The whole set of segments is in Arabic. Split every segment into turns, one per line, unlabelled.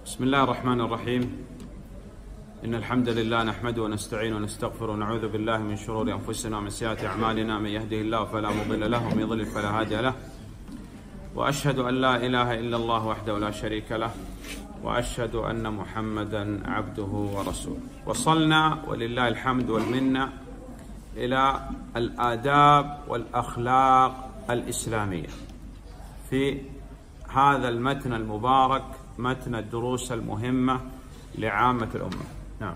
بسم الله الرحمن الرحيم. إن الحمد لله نحمده ونستعين ونستغفر ونعوذ بالله من شرور أنفسنا ومن سيئات أعمالنا. من يهده الله فلا مضل له ومن يضلل فلا هادي له. وأشهد أن لا إله إلا الله وحده لا شريك له، وأشهد أن محمدا عبده ورسوله. وصلنا ولله الحمد والمنة إلى الآداب والأخلاق الإسلامية في هذا المتن المبارك، متن الدروس المهمة لعامة الأمة. نعم.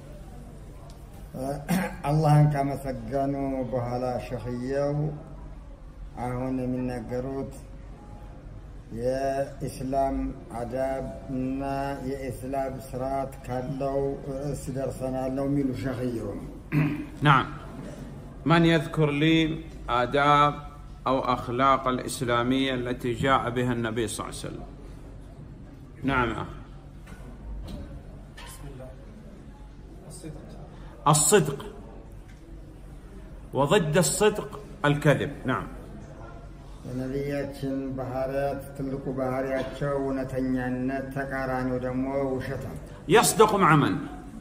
الله كما سجنوا بهلا شخيو عهون من نجروت يا إسلام عذاب نا يا إسلام سرات كلو سدرسنا لو ميلو شخيو.
نعم. من يذكر لي آداب أو أخلاق الإسلامية التي جاء بها النبي صلى الله عليه وسلم؟ نعم أخي.
بسم الله.
الصدق، وضد الصدق الكذب. نعم.
نبياتنا بحارات تلقوا بحارات شو نتنيان تكاران ودمو وشتم.
يصدق مع من؟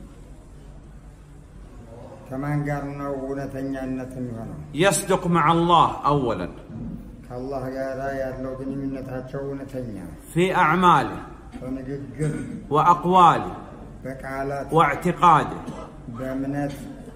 كمان قالنا ونتنيان نتنيان.
يصدق مع الله أولا.
كالله قال يا لو بني من نتحشو نتنيان.
في أعماله. وأقواله.
بقالات.
واعتقاده.
بأمنات.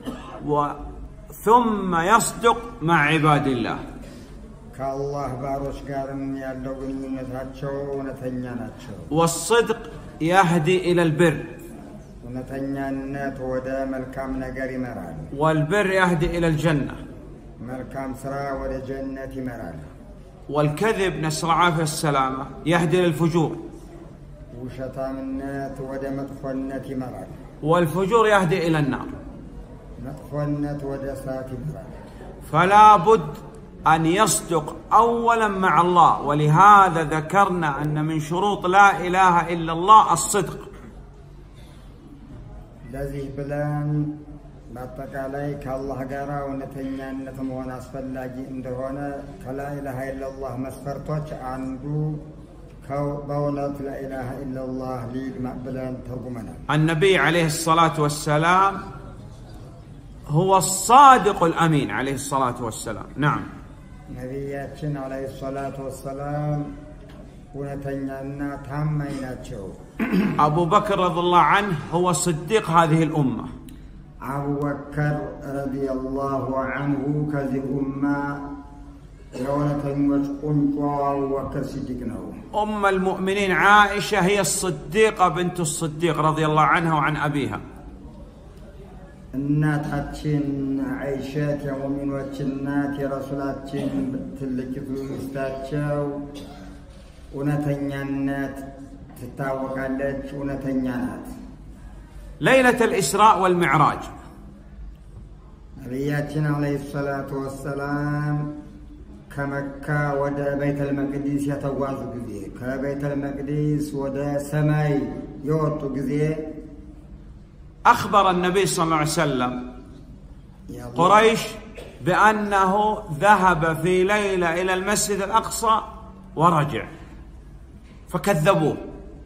ثم يصدق مع عباد الله.
كالله باروش قارن يا لو بني من نتحشو نتنيان.
والصدق يهدي إلى البر.
ونتنيان ودا ملكام نجاري مران.
والبر يهدي إلى الجنة.
ملكام سرا ودا جنة مران.
والكذب نسأل العافية السلامة يهدي إلى الفجور.
وشتامنات ودا مدخلنة مران.
والفجور يهدي إلى النار.
مدخلنة ودا سات مران.
فلا بد أن يصدق أولا مع الله، ولهذا ذكرنا أن من شروط لا إله إلا الله الصدق.
لذي بلان باتك عليك الله قرا ونتنيان نتمون أسفلاجي اندهونا كلا إله إلا الله مسفرتوش عنده بولات لا إله إلا الله ليد مقبلان ترجمنا. النبي
عليه الصلاة والسلام هو الصادق الأمين عليه الصلاة والسلام. نعم.
نبياتنا عليه الصلاة والسلام ونتنيان تاميناتشو.
أبو بكر رضي الله عنه هو صديق هذه الأمة.
أبو بكر رضي الله عنه كذي أمة
أم المؤمنين عائشة هي الصديقة بنت الصديق رضي الله عنها وعن أبيها.
الناتاتشين عائشة يا مؤمن واتشنات يا رسولاتشين بتلك في مستاتشو ونتنيانات تتاوق عليك ونتنيانات.
ليلة الإسراء والمعراج
نبياتنا عليه الصلاة والسلام كمكة ودا بيت المقدس يتواضع جزيه، كبيت المقدس ودا سماي يوطو جزيه.
أخبر النبي صلى الله عليه وسلم قريش بأنه ذهب في ليلة إلى المسجد الأقصى ورجع، فكذبوه.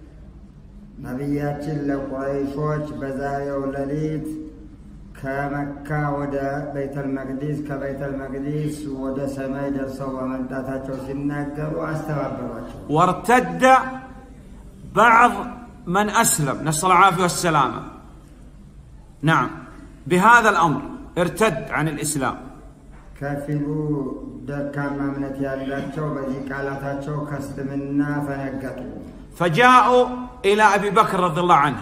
نبياتنا قريشوش بزايا ولليت كمكة ودا بيت المقدس كبيت المقدس ودا سماي درسوا من تاتاتشو سناكر واستوابراتشو.
وارتد بعض من أسلم نسأل العافية والسلامة. نعم. بهذا الأمر ارتد عن الإسلام.
كافلوا دكام منت يالاتشو بذي قالاتاتشو كسلمنا فنقطوا.
فجاءوا إلى أبي بكر رضي الله عنه.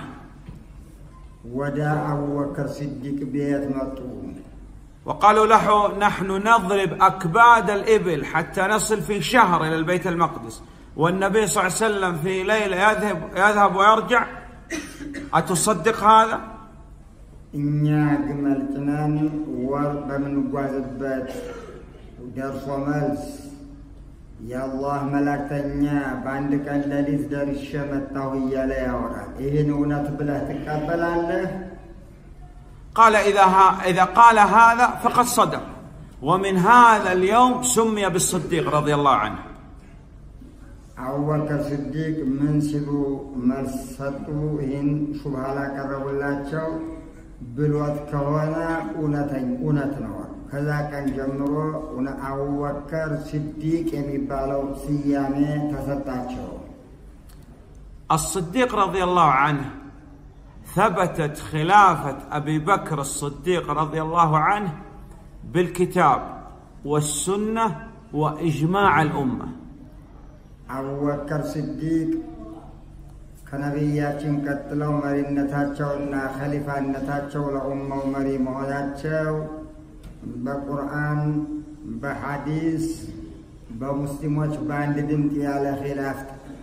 ودا أبو بكر صديق بيت مطلوب. وقالوا
له نحن نضرب أكباد الإبل حتى نصل في شهر إلى البيت المقدس، والنبي صلى الله عليه وسلم في ليلة يذهب ويرجع، أتصدق هذا؟
إنيا قمل تنان ورب من قوازبات ودرسوا ملس يا الله ملاكتنيا باندك اللذيذ دار الشمتة ويا لا يورا إيه نونات بله تقبل الله.
قال إذا قال هذا فقد صدق، ومن هذا اليوم سمي بالصديق رضي الله عنه.
أبو بكر الصديق من سلو مرسطو هن شبهالا قربوا الله بالوقت كوانا أونتنور كذا كان جمرو أبو بكر الصديق يميبالو سيامي تسطاتشو.
الصديق رضي الله عنه ثبتت خلافة أبي بكر الصديق رضي الله عنه بالكتاب والسنة وإجماع الأمة.
أبو بكر الصديق كنبياتين قتلوا مرينتاتشونا خليفة نتاتشو لأمة ومري مهداتشو بقرآن بحديث بمسلموش باند دمتي على خلاف.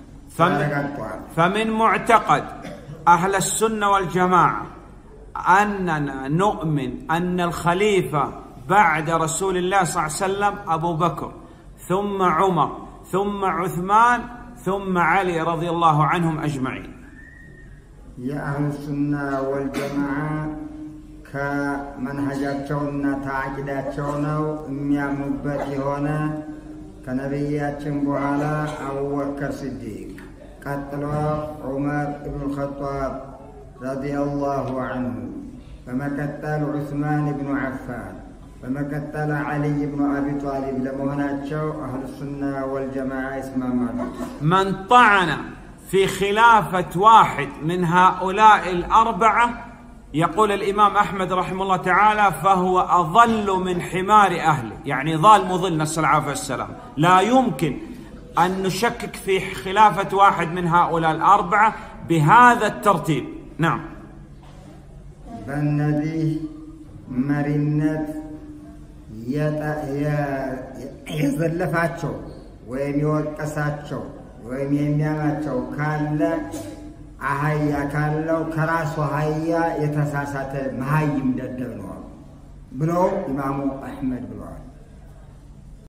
فمن معتقد أهل السنة والجماعة أننا نؤمن أن الخليفة بعد رسول الله صلى الله عليه وسلم أبو بكر ثم عمر ثم عثمان ثم علي رضي الله عنهم أجمعين.
يا أهل السنة والجماعة كمنهجاتنا تعقيداتنا ميامبتي هنا كنبياتهم بوعلا أبو بكر الصديق قتلوا عمر بن الخطاب رضي الله عنه فما قتل عثمان بن عفان فما قتل علي بن أبي طالب لمهناتشو أهل السنة والجماعة اسمها
من طعن في خلافة واحد من هؤلاء الأربعة يقول الإمام أحمد رحمه الله تعالى فهو أضل من حمار أهله، يعني ضال مضل نسأل العافية والسلام. لا يمكن أن نشكك في خلافة واحد من هؤلاء الأربعة بهذا الترتيب. نعم.
بندي مرنت يزلفاتشو ويم يوقساتشو ويم يمياماتشو كان أهيا كان لو كراسو هيا يتساسات مهايم ددنوا بلو إمام أحمد بلو